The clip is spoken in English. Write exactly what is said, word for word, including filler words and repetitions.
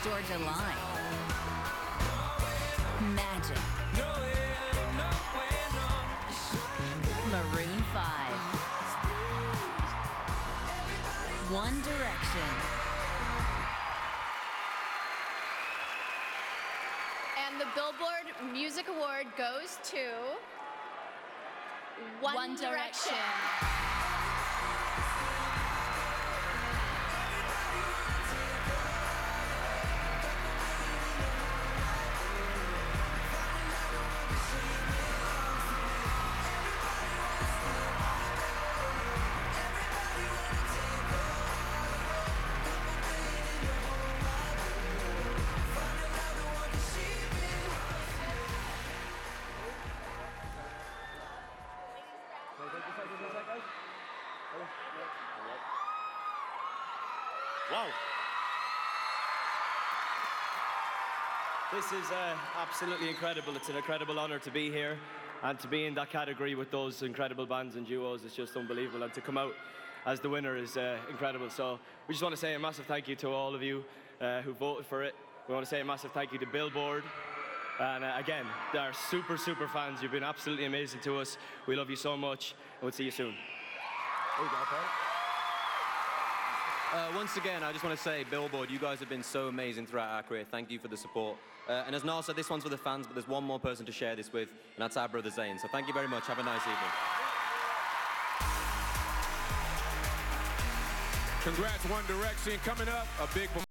Georgia Line. Magic. Maroon five. One Direction. And the Billboard Music Award goes to One, One Direction. Direction. Wow. This is uh, absolutely incredible. It's an incredible honor to be here and to be in that category with those incredible bands and duos. It's just unbelievable, and to come out as the winner is uh, incredible. So we just want to say a massive thank you to all of you uh, who voted for it. We want to say a massive thank you to Billboard. And uh, again, they are super, super fans. You've been absolutely amazing to us. We love you so much, and we'll see you soon. Uh, once again, I just want to say, Billboard, you guys have been so amazing throughout our career. Thank you for the support. Uh, and as Niall said, this one's for the fans, but there's one more person to share this with, and that's our brother Zayn. So thank you very much. Have a nice evening. Congrats, One Direction. Coming up, a big